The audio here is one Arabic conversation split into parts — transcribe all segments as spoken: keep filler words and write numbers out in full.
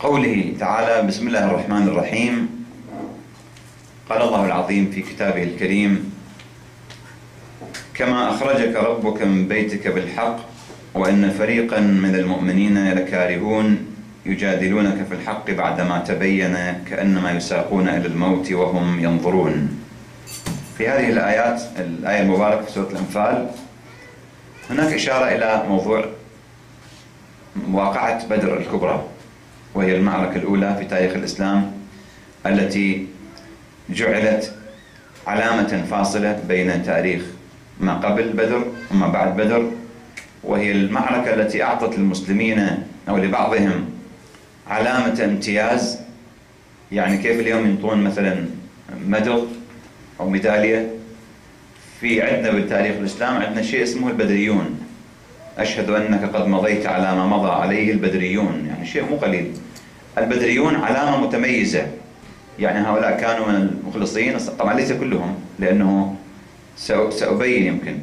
قوله تعالى: بسم الله الرحمن الرحيم. قال الله العظيم في كتابه الكريم: كما أخرجك ربك من بيتك بالحق وإن فريقا من المؤمنين لكارهون يجادلونك في الحق بعدما تبين كأنما يساقون إلى الموت وهم ينظرون. في هذه الآيات، الآية المباركة في سورة الأنفال، هناك إشارة إلى موضوع واقعة بدر الكبرى، وهي المعركة الأولى في تاريخ الإسلام التي جعلت علامة فاصلة بين تاريخ ما قبل بدر وما بعد بدر، وهي المعركة التي أعطت للمسلمين أو لبعضهم علامة امتياز. يعني كيف اليوم ينطون مثلا ميدل أو ميدالية، في عندنا بالتاريخ الإسلام عندنا شيء اسمه البدريون. أشهد أنك قد مضيت على ما مضى عليه البدريون، يعني شيء مو قليل. البدريون علامة متميزة، يعني هؤلاء كانوا من المخلصين، طبعا ليس كلهم لأنه سأبين يمكن،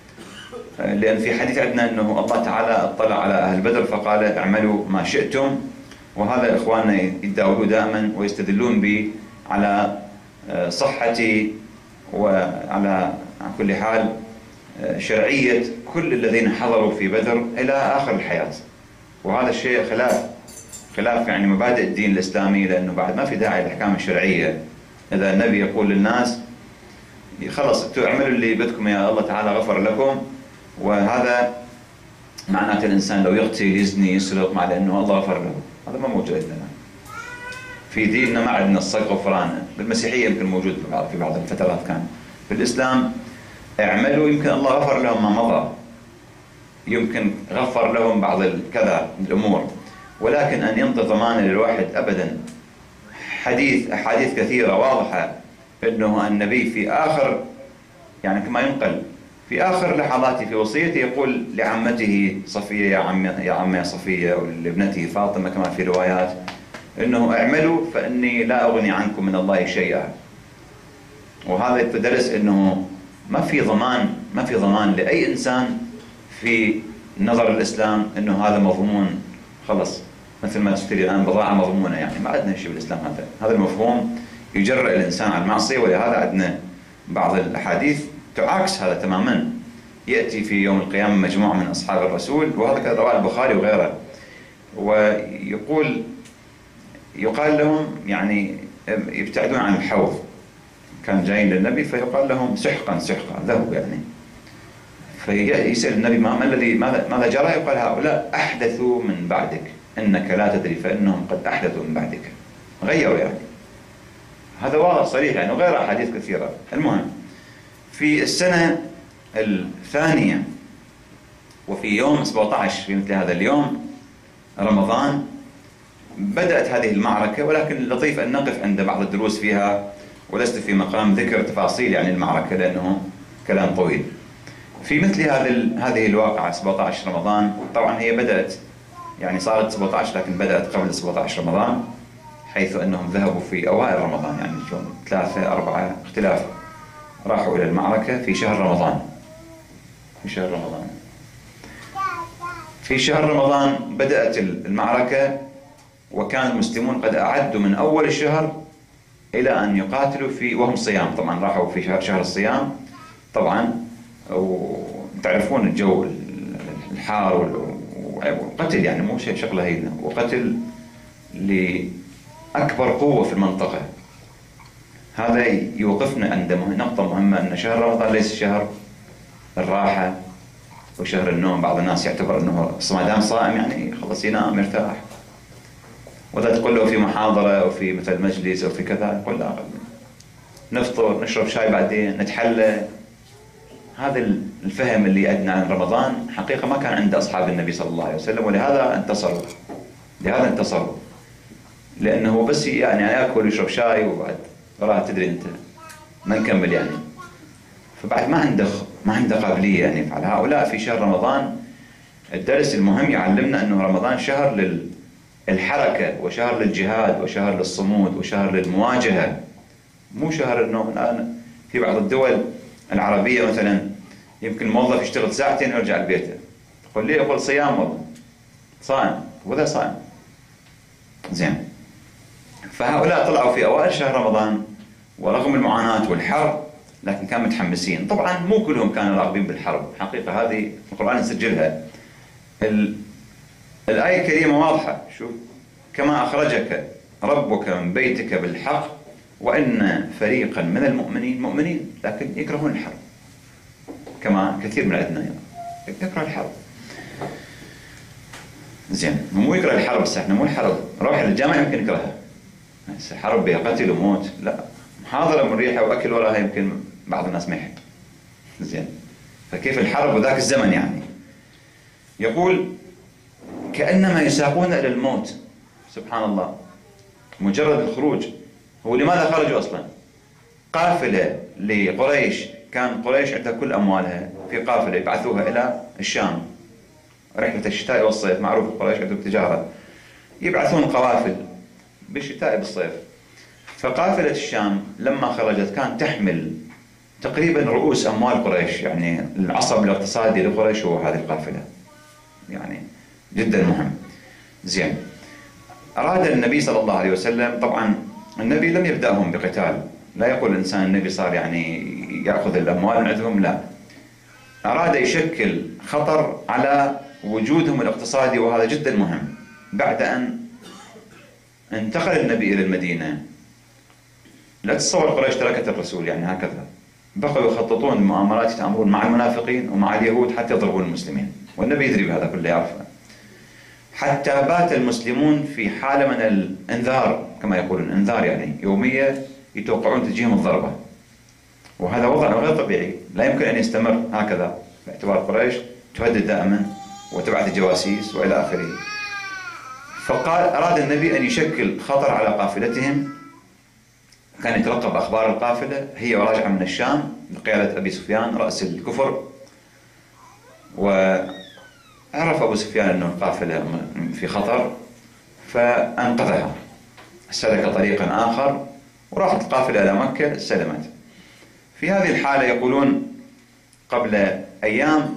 لأن في حديث عندنا أنه الله تعالى اطلع على أهل بدر فقال: اعملوا ما شئتم. وهذا إخواننا يتداولوا دائما ويستدلون به على صحتي وعلى كل حال شرعية كل الذين حضروا في بدر إلى آخر الحياة. وهذا الشيء خلاف خلاف يعني مبادئ الدين الإسلامي، لأنه بعد ما في داعي للأحكام الشرعية. إذا النبي يقول للناس: خلص انتوا اعملوا اللي بدكم يا الله تعالى غفر لكم، وهذا معناته الإنسان لو يقتل يزني يسرق مع لأنه الله غفر له، هذا ما موجود عندنا في ديننا. ما عندنا الصك غفران. بالمسيحية يمكن موجود في بعض في بعض الفترات كان. في الإسلام اعملوا، يمكن الله غفر لهم ما مضى، يمكن غفر لهم بعض كذا الأمور، ولكن أن ينطي ضمانه للواحد أبدا. حديث أحاديث كثيرة واضحة أنه النبي في آخر، يعني كما ينقل في آخر لحظاته في وصيته يقول لعمته صفية: يا عم يا عم يا صفية، ولابنته فاطمة كما في روايات، أنه اعملوا فإني لا أغني عنكم من الله شيئا. وهذا يتدرس أنه ما في ضمان ما في ضمان لأي إنسان في نظر الإسلام أنه هذا مضمون. خلص مثل ما تشتري الآن بضاعة مضمونة، يعني ما عندنا شيء بالإسلام. هذا هذا المفهوم يجرئ الإنسان على المعصية، ولهذا عندنا بعض الأحاديث تعاكس هذا تماما. يأتي في يوم القيامة مجموعة من أصحاب الرسول، وهذا رواه البخاري وغيره، ويقول يقال لهم يعني يبتعدون عن الحوض، كان جايين للنبي فيقال لهم: سحقا سحقا، ذهبوا يعني. فيسأل النبي: ما الذي ماذا ماذا جرى؟ يقال: هؤلاء أحدثوا من بعدك، إنك لا تدري فإنهم قد أحدثوا من بعدك، غيروا يعني. هذا واضح صريح يعني، وغير أحاديث كثيرة. المهم، في السنة الثانية وفي يوم سبعة عشر في مثل هذا اليوم رمضان بدأت هذه المعركة، ولكن اللطيف أن نقف عند بعض الدروس فيها، ولست في مقام ذكر تفاصيل يعني المعركة لأنه كلام طويل. في مثل هذه هذه الواقعة سبعة عشر رمضان، طبعا هي بدأت يعني صارت سبعة عشر لكن بدأت قبل سبعة عشر رمضان، حيث أنهم ذهبوا في أوائل رمضان، يعني يوم ثلاثة أربعة اختلاف، راحوا إلى المعركة في شهر رمضان. في شهر رمضان في شهر رمضان بدأت المعركة، وكان المسلمون قد أعدوا من أول الشهر إلى أن يقاتلوا في وهم صيام. طبعا راحوا في شهر, شهر الصيام طبعا، وتعرفون الجو الحار والقتل، يعني مو شيء شغله هينة، وقتل لأكبر قوة في المنطقة. هذا يوقفنا عند نقطة مهمة، أن شهر رمضان ليس شهر الراحة وشهر النوم. بعض الناس يعتبر أنه ما دام صائم يعني خلص ينام يرتاح، وإذا تقول له في محاضرة أو في مثل مجلس أو في كذا يقول: لا، نفطر نشرب شاي بعدين نتحلى. هذا الفهم اللي عندنا عن رمضان حقيقة ما كان عند أصحاب النبي صلى الله عليه وسلم، ولهذا انتصروا لهذا انتصروا لأنه بس يعني يأكل ويشرب شاي وبعد وراها تدري أنت ما نكمل يعني. فبعد ما عنده ما عنده قابلية يعني يفعل. هؤلاء في شهر رمضان الدرس المهم يعلمنا أنه رمضان شهر للحركة، وشهر للجهاد، وشهر للصمود، وشهر للمواجهة، مو شهر أنه الآن في بعض الدول العربية مثلا يمكن الموظف يشتغل ساعتين ويرجع لبيته. تقول ليه؟ يقول: صيام، والله صائم، وذا صائم. زين. فهؤلاء طلعوا في أوائل شهر رمضان ورغم المعاناة والحر لكن كانوا متحمسين. طبعا مو كلهم كانوا راغبين بالحرب، حقيقة هذه القرآن يسجلها. الآية الكريمة واضحة، شوف: كما أخرجك ربك من بيتك بالحق وإن فريقا من المؤمنين مؤمنين لكن يكرهون الحرب، كما كثير من عندنا يكره الحرب. زين، مو يكره الحرب، بس احنا مو الحرب روح للجامعة يمكن يكرهها، حرب بها قتل وموت، لا، محاضرة مريحة وأكل وراها يمكن بعض الناس ما يحب. زين، فكيف الحرب وذاك الزمن يعني؟ يقول: كأنما يساقون إلى الموت. سبحان الله، مجرد الخروج. هو لماذا خرجوا أصلا؟ قافلة لقريش، كان قريش عندها كل أموالها في قافلة يبعثوها إلى الشام، رحلة الشتاء والصيف، معروف قريش عندهم تجارة، يبعثون قوافل بالشتاء بالصيف. فقافلة الشام لما خرجت كانت تحمل تقريبا رؤوس أموال قريش، يعني العصب الاقتصادي لقريش هو هذه القافلة، يعني جدا مهم. زين، أراد النبي صلى الله عليه وسلم، طبعا النبي لم يبدأهم بقتال، لا يقول الإنسان النبي صار يعني يأخذ الأموال من عندهم، لا، أراد يشكل خطر على وجودهم الاقتصادي، وهذا جدا مهم. بعد أن انتقل النبي إلى المدينة، لا تتصور قريش تركت الرسول يعني هكذا، بقوا يخططون مؤامرات يتآمرون مع المنافقين ومع اليهود حتى يضربون المسلمين، والنبي يدري بهذا كله، يعرفه. حتى بات المسلمون في حالة من الانذار، كما يقولون انذار يعني يومية يتوقعون تجيهم الضربة، وهذا وضع غير طبيعي، لا يمكن أن يستمر هكذا باعتبار قريش تهدد دائما وتبعث جواسيس وإلى آخره. فقال أراد النبي أن يشكل خطر على قافلتهم، كان يترقب أخبار القافلة هي وراجعة من الشام بقيادة أبي سفيان رأس الكفر، وعرف أبو سفيان أن القافلة في خطر فأنقذها، سلك طريقا آخر وراحت القافلة إلى مكة، سلمت. في هذه الحالة يقولون قبل أيام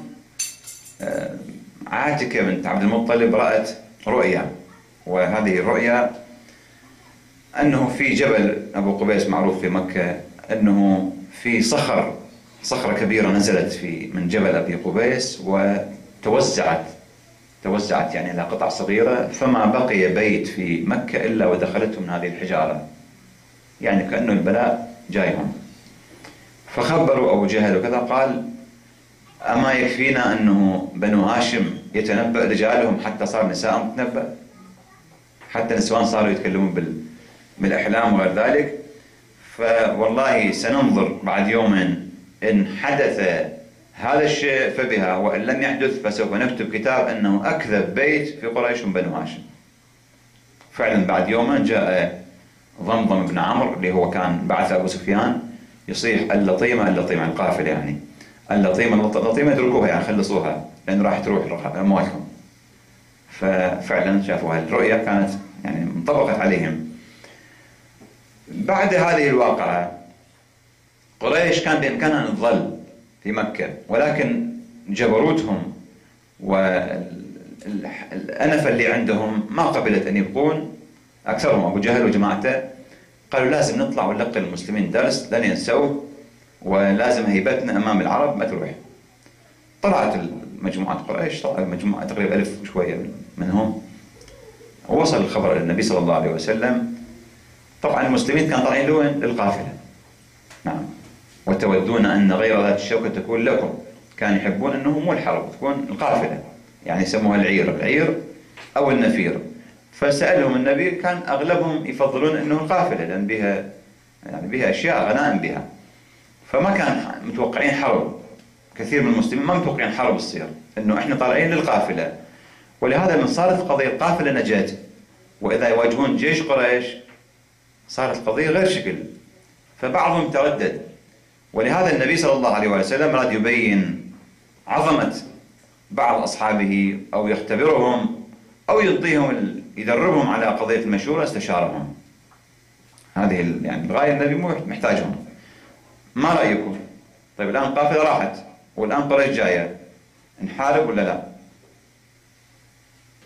عاتكة بنت عبد المطلب رأت رؤيا، وهذه الرؤيا أنه في جبل أبو قبيس معروف في مكة، أنه في صخر صخرة كبيرة نزلت في من جبل أبي قبيس وتوزعت توزعت يعني إلى قطع صغيرة، فما بقي بيت في مكة إلا ودخلته من هذه الحجارة، يعني كأنه البلاء جايهم. فخبروا أبو جهل وكذا، قال: أما يكفينا أنه بنو هاشم يتنبأ رجالهم حتى صار نساءهم تتنبأ، حتى نسوان صاروا يتكلمون بال بالأحلام وغير ذلك. فوالله سننظر بعد يومين إن حدث هذا الشيء فبها، وإن لم يحدث فسوف نكتب كتاب أنه أكذب بيت في قريش بنو هاشم. فعلا بعد يومين جاء ضمضم بن عمرو اللي هو كان بعث أبو سفيان يصيح: اللطيمة اللطيمة، القافلة يعني اللطيمة اللطيمة اتركوها يعني خلصوها لأن راح تروح أموالهم. ففعلا شافوا هالرؤيا كانت يعني انطبقت عليهم. بعد هذه الواقعة قريش كان بإمكانها أن تظل في مكة، ولكن جبروتهم والأنفة اللي عندهم ما قبلت أن يبقون. أكثرهم أبو جهل وجماعته قالوا لازم نطلع ونلقي المسلمين درس لن ينسوه، ولازم هيبتنا أمام العرب ما تروح. طلعت مجموعة قريش، طلعت مجموعة تقريبا ألف وشوية منهم، ووصل الخبر إلى النبي صلى الله عليه وسلم. طبعا المسلمين كانوا طالعين لوين؟ للقافلة. نعم، وتودون أن غير ذات الشوكة تكون لكم، كانوا يحبون أنه مو الحرب، تكون القافلة، يعني يسموها العير العير أو النفير. فسألهم النبي، كان أغلبهم يفضلون أنه القافلة لأن بها يعني بها أشياء غنائم بها، فما كان متوقعين حرب. كثير من المسلمين ما متوقعين حرب تصير، أنه إحنا طالعين للقافلة. ولهذا من صارت قضية القافلة نجاة، وإذا يواجهون جيش قريش صارت قضية غير شكل، فبعضهم تردد. ولهذا النبي صلى الله عليه وسلم راد يبين عظمة بعض أصحابه أو يختبرهم أو يعطيهم يدربهم على قضية المشورة، استشارهم. هذه يعني الغاية، النبي مو محتاجهم. ما رأيكم؟ طيب الآن قافلة راحت والآن قريش جاية، نحارب ولا لا؟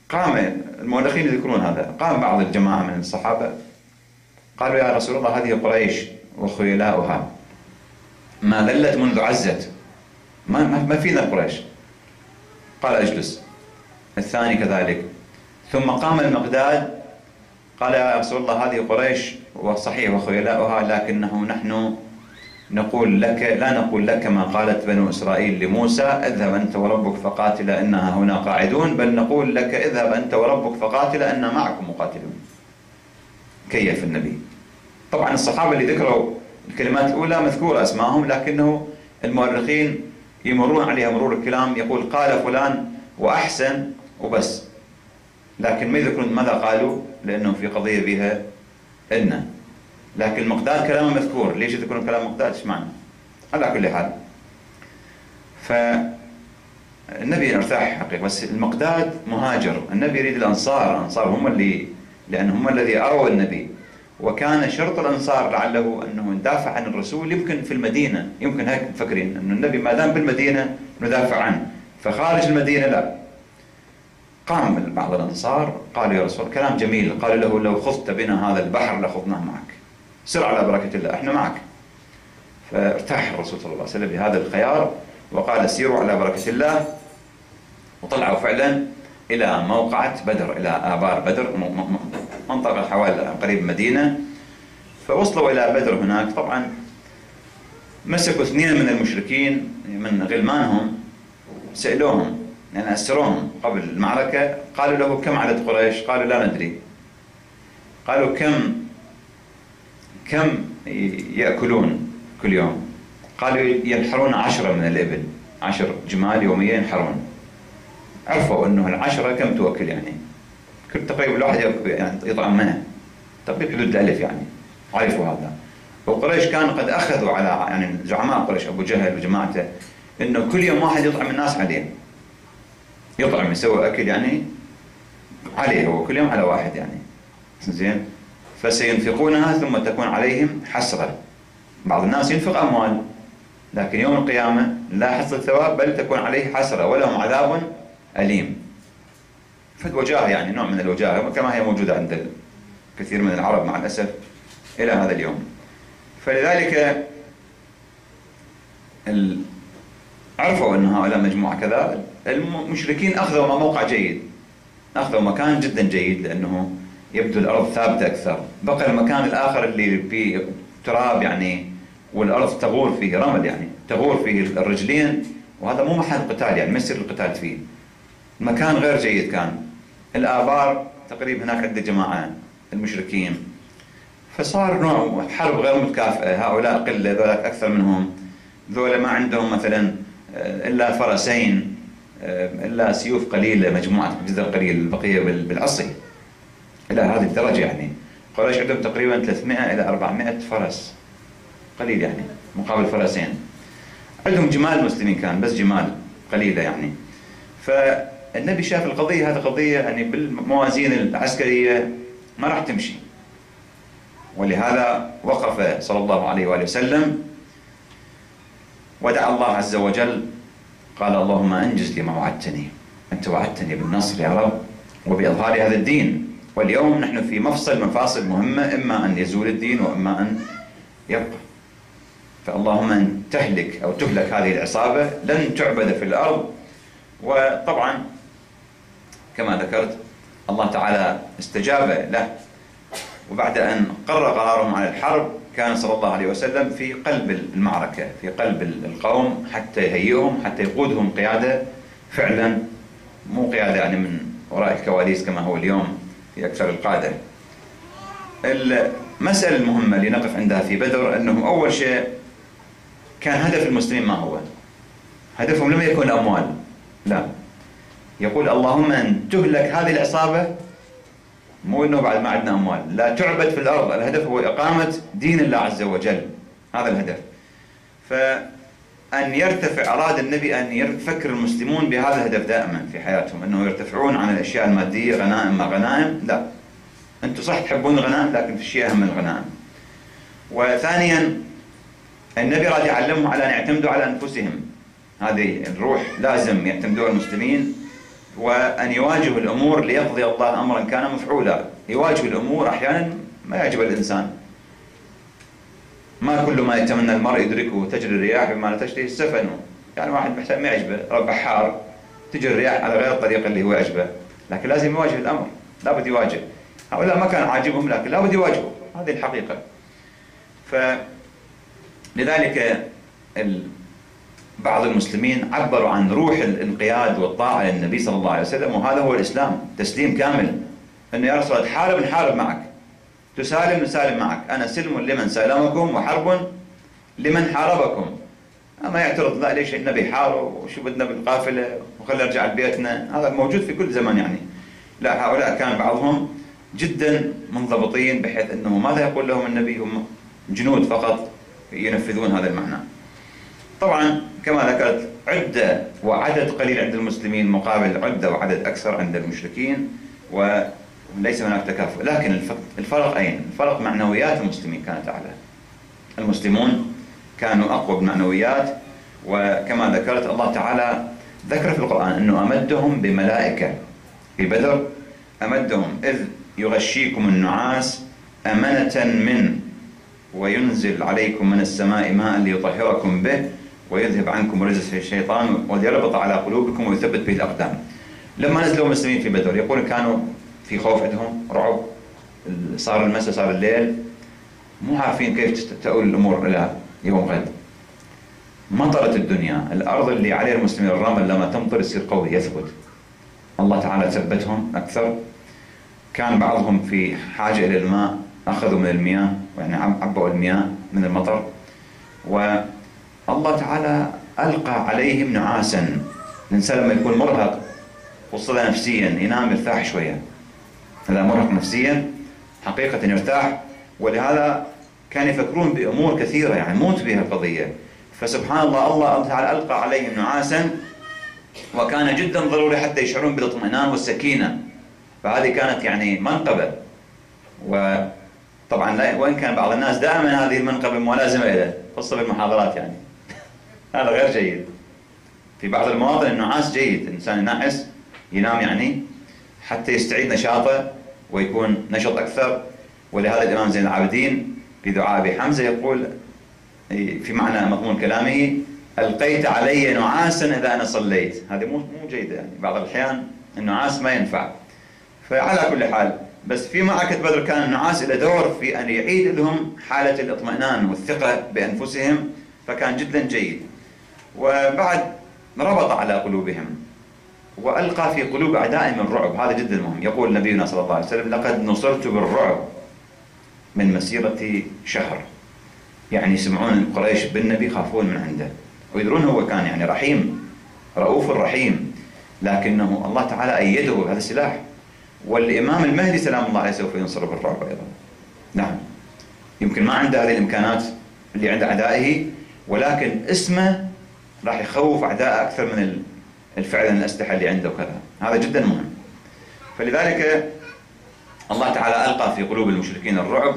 قام المؤرخين يذكرون هذا، قام بعض الجماعة من الصحابة قالوا يا رسول الله هذه قريش وخيلاؤها ما ذلت منذ عزت، ما, ما فينا قريش. قال اجلس. الثاني كذلك. ثم قام المقداد قال يا رسول الله هذه قريش وصحيح وخيلاؤها، لكنه نحن نقول لك لا نقول لك ما قالت بنو إسرائيل لموسى اذهب أنت وربك فقاتلا إنها هنا قاعدون، بل نقول لك اذهب أنت وربك فقاتلا إنا معكم مقاتلون. كيف النبي؟ طبعا الصحابة اللي ذكروا الكلمات الأولى مذكورة أسمائهم، لكنه المؤرخين يمرون عليها مرور الكلام، يقول قال فلان وأحسن وبس، لكن ما يذكرون ماذا قالوا لأنه في قضية بها إن، لكن المقداد كلامه مذكور. ليش يذكرون كلام مقداد؟ ايش معنى؟ على كل حال فالنبي ارتاح حقيقة، بس المقداد مهاجر، النبي يريد الأنصار، الأنصار هم اللي لأن هم الذي أروا النبي، وكان شرط الأنصار لعله أنه ندافع عن الرسول يمكن في المدينة، يمكن هيك مفكرين أنه النبي ما دام بالمدينة ندافع عنه، فخارج المدينة لا. قام بعض الأنصار قالوا يا رسول كلام جميل، قالوا له لو خضت بنا هذا البحر لخضناه معك، سر على بركة الله احنا معك. فارتاح الرسول صلى الله عليه وسلم بهذا الخيار وقال سيروا على بركة الله. وطلعوا فعلا إلى موقعة بدر، إلى آبار بدر، منطقة حوالي قريب مدينة. فوصلوا إلى بدر هناك، طبعا مسكوا اثنين من المشركين من غلمانهم سألوهم يعني أسروهم قبل المعركة، قالوا له كم عدد قريش؟ قالوا لا ندري. قالوا كم كم يأكلون كل يوم؟ قالوا ينحرون عشرة من الإبل، عشر جمال يوميا ينحرون. عرفوا أنه العشرة كم تؤكل يعني، كل تقريبا الواحد يعني يطعم منه تقريبا حدود الألف يعني، عرفوا هذا. وقريش كان قد أخذوا على يعني زعماء قريش أبو جهل وجماعته أنه كل يوم واحد يطعم الناس عليه، يطعم يسوي أكل يعني عليه هو كل يوم على واحد يعني زين. فسينفقونها ثم تكون عليهم حسرة. بعض الناس ينفق أموال لكن يوم القيامة لا حصل ثواب بل تكون عليه حسرة ولهم عذاب أليم. فالوجاهة يعني نوع من الوجاهة كما هي موجودة عند كثير من العرب مع الأسف إلى هذا اليوم. فلذلك ال... عرفوا أن هؤلاء مجموعة كذا. المشركين أخذوا موقع جيد، أخذوا مكان جدا جيد لأنه يبدو الأرض ثابتة أكثر. بقى المكان الآخر اللي فيه تراب يعني والأرض تغور فيه رمل يعني تغور فيه الرجلين، وهذا مو محل قتال يعني ما يصير القتال فيه. المكان غير جيد كان. الآبار تقريبا هناك عدة جماعة المشركين، فصار نوع حرب غير متكافئة. هؤلاء قلة ذولاك أكثر منهم، ذولا ما عندهم مثلا إلا فرسين إلا سيوف قليلة، مجموعة جدا قليل، البقية بالعصي إلى هذه الدرجة يعني. قريش عندهم تقريبا ثلاثمائة إلى أربعمائة فرس، قليل يعني مقابل فرسين. عندهم جمال مسلمين كان بس جمال قليلة يعني. فالنبي شاف القضية هذه قضية يعني بالموازين العسكرية ما راح تمشي، ولهذا وقف صلى الله عليه وآله وسلم ودعا الله عز وجل، قال اللهم أنجز لي ما وعدتني، أنت وعدتني بالنصر يا رب وبإظهار هذا الدين، واليوم نحن في مفصل مفاصل مهمة، إما أن يزول الدين وإما أن يبقى. فاللهم أن تهلك أو تهلك هذه العصابة، لن تعبد في الأرض. وطبعا كما ذكرت الله تعالى استجاب له، وبعد أن قرر قرارهم على الحرب كان صلى الله عليه وسلم في قلب المعركة، في قلب القوم حتى يهيئهم، حتى يقودهم قيادة فعلا، مو قيادة يعني من وراء الكواليس كما هو اليوم في أكثر القادة. المسألة المهمة اللي نقف عندها في بدر أنه أول شيء كان هدف المسلمين ما هو؟ هدفهم لم يكن أموال، لا، يقول اللهم أن تهلك هذه العصابة، مو أنه بعد ما عندنا أموال، لا تعبد في الأرض. الهدف هو إقامة دين الله عز وجل، هذا الهدف. فأن يرتفع، أراد النبي أن يفكر المسلمون بهذا الهدف دائما في حياتهم، أنه يرتفعون عن الأشياء المادية، غنائم ما غنائم، لا، أنتم صح تحبون الغنائم لكن في شيء أهم من الغنائم. وثانيا النبي راد يعلمهم على أن يعتمدوا على أنفسهم، هذه الروح لازم يعتمدوها المسلمين وأن يواجه الأمور ليقضي الله أمرا كان مفعولا. يواجه الأمور أحيانا ما يعجب الإنسان، ما كل ما يتمنى المرء يدركه، تجري الرياح بما لا تشتهي السفن. يعني واحد محتاج ما يعجبه بحار، تجري الرياح على غير الطريقة اللي هو يعجبه، لكن لازم يواجه الأمر، لابد يواجه. هؤلاء ما كان عاجبهم لكن لابد يواجهوا، هذه الحقيقة. فلذلك بعض المسلمين عبروا عن روح الانقياد والطاعة للنبي صلى الله عليه وسلم، وهذا هو الإسلام، تسليم كامل. أنه يا رسول الله تحارب نحارب معك، تسالم نسالم معك، أنا سلم لمن سالمكم وحرب لمن حاربكم. أما يعترض لا ليش النبي حارب وشو بدنا بالقافلة وخلينا نرجع لبيتنا، هذا موجود في كل زمان يعني. لا، هؤلاء كان بعضهم جدا منضبطين بحيث أنه ماذا يقول لهم النبي هم جنود فقط ينفذون هذا المعنى. طبعا كما ذكرت عدة وعدد قليل عند المسلمين مقابل عدة وعدد أكثر عند المشركين، وليس هناك تكافؤ. لكن الفرق أين؟ الفرق معنويات المسلمين كانت أعلى. المسلمون كانوا أقوى بالمعنويات، وكما ذكرت الله تعالى ذكر في القرآن أنه أمدهم بملائكة في بدر، أمدهم إذ يغشيكم النعاس أمنة من وينزل عليكم من السماء ماء ليطهركم به ويذهب عنكم رجس الشيطان وليربط على قلوبكم ويثبت به الأقدام. لما نزلوا المسلمين في بدر يقول كانوا في خوف عندهم رعب، صار المساء صار الليل، مو عارفين كيف تؤول الأمور إلى يوم غد. مطرت الدنيا، الأرض اللي عليها المسلمين الرمل لما تمطر يصير قوي يثبت. الله تعالى ثبتهم أكثر. كان بعضهم في حاجة إلى الماء، أخذوا من المياه، يعني عبوا المياه من المطر، والله تعالى ألقى عليهم نعاسا. الإنسان لما يكون مرهق وصل نفسيا ينام يرتاح شوية، هذا مرهق نفسيا حقيقة يرتاح. ولهذا كانوا يفكرون بأمور كثيرة يعني موت بها القضية. فسبحان الله الله تعالى ألقى عليهم نعاسا، وكان جدا ضروري حتى يشعرون بالاطمئنان والسكينة. فهذه كانت يعني منقبة. وطبعا وإن كان بعض الناس دائما هذه المنقبة ملازمة له، خاصة بالمحاضرات يعني هذا غير جيد. في بعض المواطن النعاس جيد، الإنسان ينعس ينام يعني حتى يستعيد نشاطه ويكون نشط أكثر. ولهذا الإمام زين العابدين في دعاء أبي حمزة يقول في معنى مضمون كلامه: ألقيت علي نعاسا إذا أنا صليت. هذه مو مو جيدة يعني، بعض الأحيان النعاس ما ينفع. فعلى كل حال، بس في معركة بدر كان النعاس له دور في أن يعيد لهم حالة الاطمئنان والثقة بأنفسهم، فكان جدا جيد. وبعد ربط على قلوبهم وألقى في قلوب أعدائهم الرعب، هذا جدا مهم. يقول نبينا صلى الله عليه وسلم: لقد نصرت بالرعب من مسيرة شهر. يعني يسمعون قريش بالنبي يخافون من عنده، ويدرون هو كان يعني رحيم رؤوف رحيم، لكنه الله تعالى أيده بهذا السلاح. والإمام المهدي سلام الله عليه سوف ينصر بالرعب أيضا. نعم، يمكن ما عنده هذه الإمكانات اللي عند أعدائه، ولكن اسمه راح يخوف أعداءه أكثر من الفعل الأسلحة اللي عنده وكذا. هذا جدا مهم. فلذلك الله تعالى ألقى في قلوب المشركين الرعب.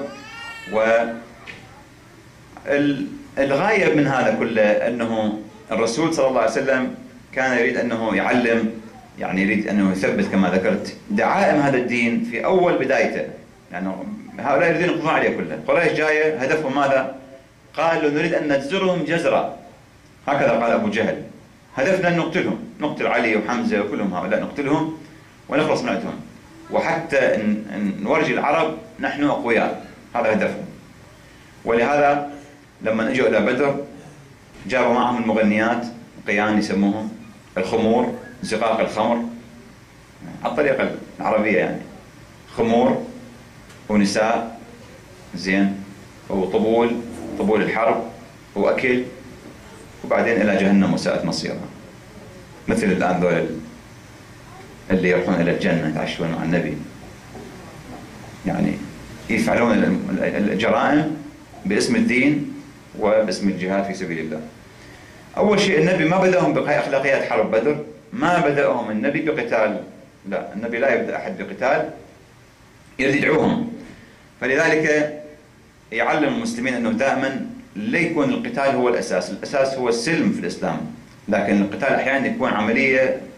والغاية من هذا كله أنه الرسول صلى الله عليه وسلم كان يريد أنه يعلم، يعني يريد أنه يثبت كما ذكرت دعائم هذا الدين في أول بدايته. يعني هؤلاء يريدون يقضون عليه كله. قريش جاية هدفهم ماذا؟ قالوا نريد أن نجزرهم جزرة، هكذا قال أبو جهل. هدفنا أن نقتلهم، نقتل علي وحمزة وكلهم هؤلاء نقتلهم ونخلص من عندهم، وحتى نورجي العرب نحن أقوياء، هذا هدفهم. ولهذا لما اجوا إلى بدر جابوا معهم المغنيات، قيان يسموهم، الخمور، زقاق الخمر على الطريقة العربية يعني، خمور ونساء زين وطبول، طبول الحرب وأكل، وبعدين إلى جهنم وساءت مصيرها. مثل الآن ذول اللي يروحون إلى الجنة يتعشون مع النبي، يعني يفعلون الجرائم باسم الدين وباسم الجهاد في سبيل الله. أول شيء النبي ما بدأهم بأخلاقيات حرب بدر، ما بدأهم النبي بقتال، لا، النبي لا يبدأ أحد بقتال، يدعوهم. فلذلك يعلم المسلمين أنه دائما لا يكون القتال هو الأساس، الأساس هو السلم في الإسلام، لكن القتال أحيانا يكون عملية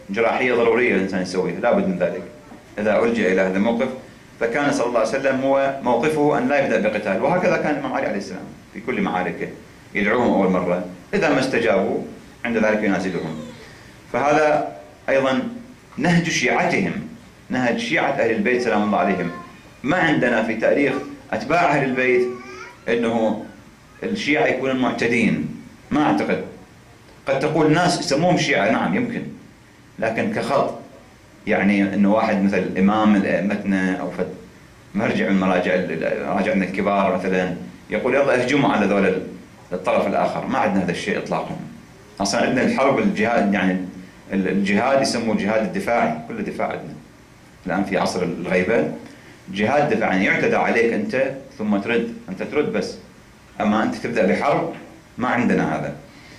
جراحية ضرورية الإنسان يسويها، لابد من ذلك إذا ألجأ إلى هذا الموقف. فكان صلى الله عليه وسلم هو موقفه أن لا يبدأ بقتال، وهكذا كان الإمام علي عليه السلام في كل معاركه، يدعوهم أول مرة، إذا ما استجابوا عند ذلك ينازلهم. فهذا أيضا نهج شيعتهم، نهج شيعة أهل البيت سلام الله عليهم. ما عندنا في تاريخ أتباع أهل البيت أنه الشيعة يكونون معتدين، ما أعتقد. قد تقول ناس يسموهم شيعة، نعم يمكن، لكن كخط يعني أنه واحد مثل إمام الأئمتنا أو فد مرجع من مراجع مراجعنا الكبار مثلا يقول يلا اهجموا على ذول الطرف الآخر، ما عندنا هذا الشيء إطلاقا. أصلا عندنا الحرب الجهاد، يعني الجهاد يسموه الجهاد الدفاعي، كل دفاع عندنا الآن في عصر الغيبة. جهاد دفاعي يعتدى عليك أنت ثم ترد، أنت ترد بس، أما أنت تبدأ بحرب ما عندنا هذا.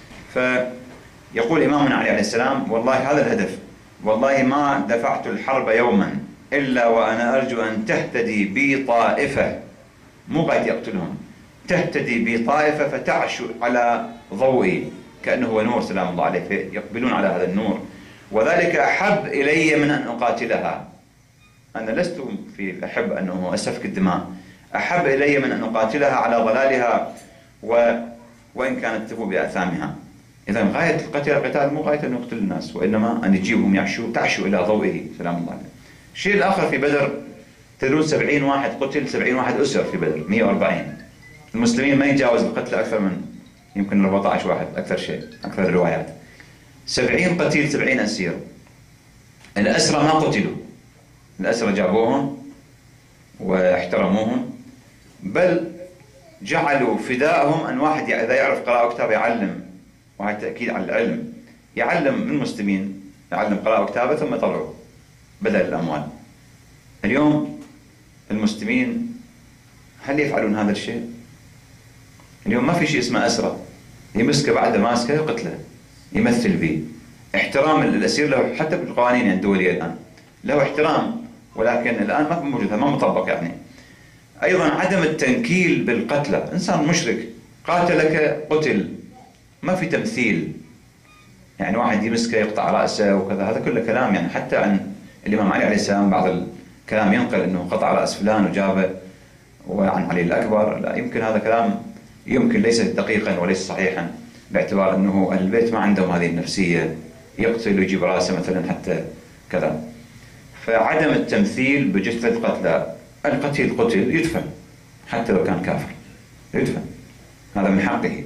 فيقول إمامنا علي عليه السلام والله هذا الهدف، والله ما دفعت الحرب يوما إلا وأنا أرجو أن تهتدي بي طائفة، مو قاعد يقتلهم، تهتدي بي طائفة فتعشو على ضوئي كأنه هو نور سلام الله عليه، فيقبلون على هذا النور، وذلك أحب إلي من أن أقاتلها. أنا لست في أحب أنه أسفك الدماء، أحب إلي من أن أقاتلها على ضلالها و... وإن كانت تبو بآثامها. إذا غاية القتل القتال مو غاية أن يقتل الناس، وإنما أن يجيبهم يعشوا تعشوا إلى ضوئه سلام الله عليه. الشيء الآخر في بدر تدرون سبعين واحد قتل، سبعين واحد أسر في بدر، مئة وأربعين. المسلمين ما يتجاوز القتل أكثر من يمكن أربعة عشر واحد، أكثر شيء، أكثر الروايات. سبعين قتيل، سبعين أسير. الأسرى ما قتلوا، الأسرى جابوهم واحترموهم، بل جعلوا فداءهم أن واحد إذا يعرف قراءة وكتابة يعلم، وهذا تأكيد على العلم، يعلم المسلمين، يعلم قراءة وكتابة ثم يطلعوا بدل الأموال. اليوم المسلمين هل يفعلون هذا الشيء؟ اليوم ما في شيء اسمه أسرى، يمسكه بعد ماسكه يقتله، يمثل به. احترام الأسير له حتى بالقوانين الدولية الآن له احترام، ولكن الآن ما موجود، ما مطبق يعني. أيضا عدم التنكيل بالقتلى، إنسان مشرك قاتلك قتل، ما في تمثيل، يعني واحد يمسكه يقطع رأسه وكذا، هذا كله كلام يعني. حتى عن الإمام علي عليه السلام بعض الكلام ينقل أنه قطع رأس فلان وجابه، وعن علي الأكبر لا يمكن، هذا كلام يمكن ليس دقيقا وليس صحيحا، باعتبار أنه أهل البيت ما عندهم هذه النفسية يقتل ويجيب رأسه مثلا حتى كذا. فعدم التمثيل بجثة القتلى، القتيل قتل يدفن حتى لو كان كافر يدفن، هذا من حقه.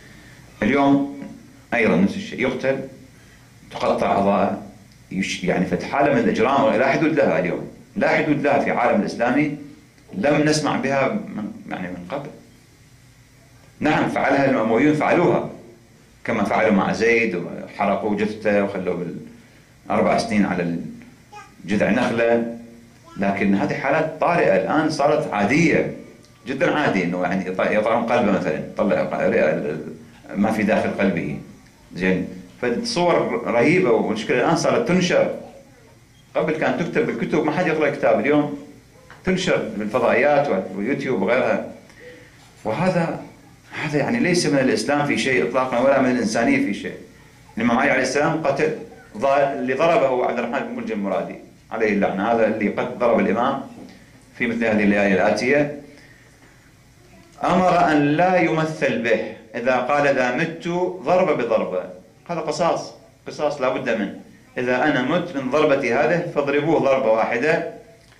اليوم أيضا نفس الشيء، يقتل تقطع أعضاءه، يعني فتحالة من الإجرام لا حدود لها اليوم، لا حدود لها في العالم الإسلامي، لم نسمع بها من يعني من قبل. نعم فعلها الأمويون، فعلوها كما فعلوا مع زيد وحرقوا جثته وخلوه بالأربع سنين على جذع نخلة، لكن هذه حالات طارئة الآن صارت عادية جدا، عادي انه يعني يطعن قلبه مثلا، يطلع ما في داخل قلبه، زين. فالصور رهيبة، والمشكلة الآن صارت تنشر، قبل كانت تكتب بالكتب ما حد يقرأ كتاب، اليوم تنشر بالفضائيات واليوتيوب وغيرها. وهذا هذا يعني ليس من الإسلام في شيء إطلاقا، ولا من الإنسانية في شيء. الإمام علي عليه السلام قتل اللي ضربه عبد الرحمن بن ملجم المرادي عليه اللعنة، هذا اللي قد ضرب الإمام في مثل هذه الليالي الآتية، أمر أن لا يمثل به، إذا قال إذا مت ضرب بضربة، هذا قصاص، قصاص لا بد منه، إذا أنا مت من ضربتي هذه فاضربوه ضربة واحدة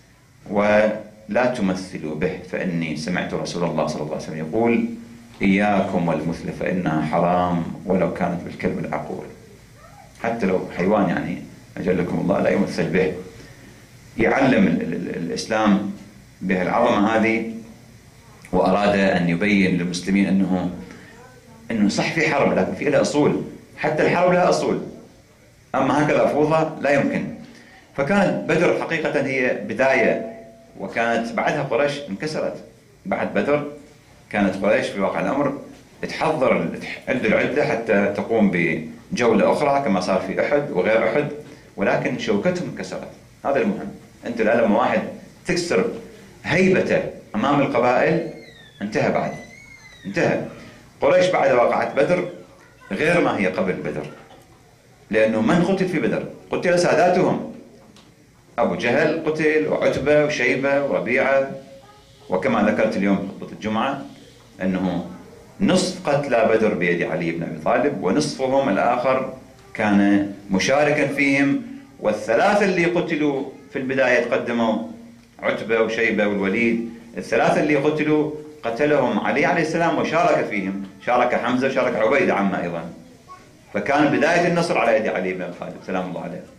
ولا تمثلوا به، فإني سمعت رسول الله صلى الله عليه وسلم يقول إياكم والمثل فإنها حرام ولو كانت بالكلب العقول. حتى لو حيوان يعني أجلكم الله لا يمثل به. يعلم ال ال الإسلام به العظمة هذه، وأراد أن يبين للمسلمين أنه أنه صح في حرب لكن في لها أصول، حتى الحرب لها أصول، أما هكذا فوضى لا يمكن. فكانت بدر حقيقة هي بداية، وكانت بعدها قريش انكسرت. بعد بدر كانت قريش في واقع الأمر تحضر تعد العدة حتى تقوم بجولة أخرى كما صار في أحد وغير أحد، ولكن شوكتهم انكسرت. هذا المهم. أنت الآن لما واحد تكسر هيبته أمام القبائل انتهى، بعد انتهى. قريش بعد واقعة بدر غير ما هي قبل بدر، لأنه من قتل في بدر؟ قتل ساداتهم، أبو جهل قتل، وعتبة وشيبة وربيعة، وكما ذكرت اليوم في خطبة الجمعة أنه نصف قتلى بدر بيد علي بن أبي طالب، ونصفهم الآخر كان مشاركا فيهم. والثلاثة اللي قتلوا في البداية تقدموا عتبة وشيبة والوليد، الثلاثة اللي قتلوا قتلهم علي عليه السلام وشارك فيهم، شارك حمزة وشارك عبيدة عمه أيضا. فكان بداية النصر على يد علي بن أبي طالب سلام الله عليه.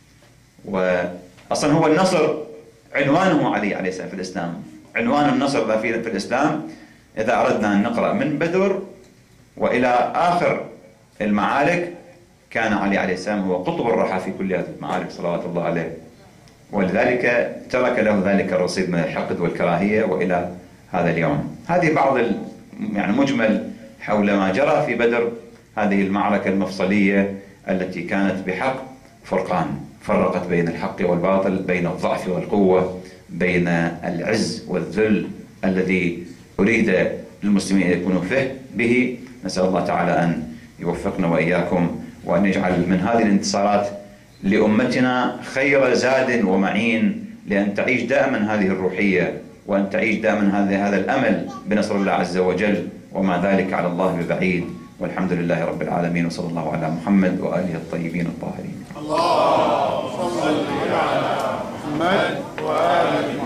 وأصلا هو النصر عنوانه علي عليه السلام في الإسلام، عنوان النصر في الإسلام إذا أردنا أن نقرأ من بدر وإلى آخر المعارك كان علي عليه السلام هو قطب الرحى في كل هذه المعارك صلوات الله عليه، ولذلك ترك له ذلك الرصيد من الحقد والكراهية وإلى هذا اليوم. هذه بعض يعني مجمل حول ما جرى في بدر، هذه المعركة المفصلية التي كانت بحق فرقان، فرقت بين الحق والباطل، بين الضعف والقوة، بين العز والذل الذي أريد للمسلمين أن يكونوا فيه به. نسأل الله تعالى أن يوفقنا وإياكم، وأن يجعل من هذه الانتصارات لأمتنا خير زاد ومعين، لأن تعيش دائما هذه الروحية، وأن تعيش دائما هذا هذا الأمل بنصر الله عز وجل، وما ذلك على الله ببعيد. والحمد لله رب العالمين، وصلى الله على محمد وآله الطيبين الطاهرين. اللهم صل على محمد وآله